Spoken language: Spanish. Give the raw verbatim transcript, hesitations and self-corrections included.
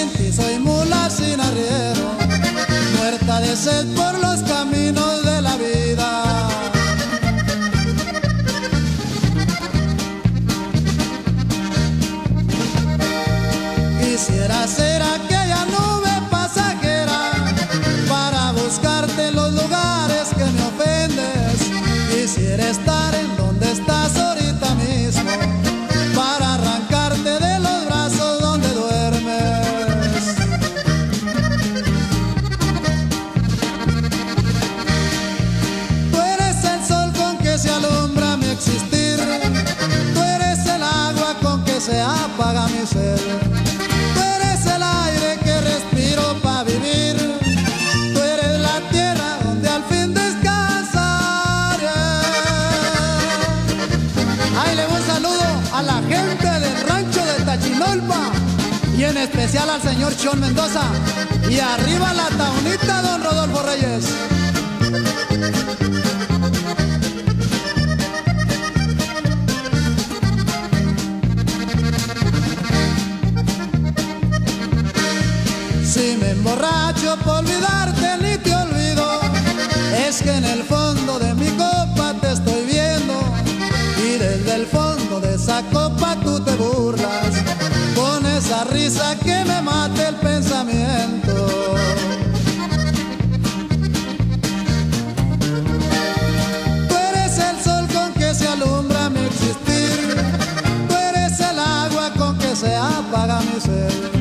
sin ti soy mula sin arriero, muerta de sed por los caminos de la vida. Quisiera ser aquella nube pasajera para buscarte en los lugares que me ofendes. Quisiera estar en donde estás ahorita mismo para arrancarte de los brazos donde duermes. Tú eres el sol con que se alumbra mi existir, tú eres el agua con que se apaga mi sed. A la gente del rancho de Tachinolpa y en especial al señor Chon Mendoza, y arriba la taunita don Rodolfo Reyes. Si me emborracho por olvidarte ni te olvido, es que en el fondo de mi copa te estoy viendo, y desde el fondo de esa copa tú te burlas con esa risa que me mata el pensamiento. Tú eres el sol con que se alumbra mi existir, tú eres el agua con que se apaga mi sed.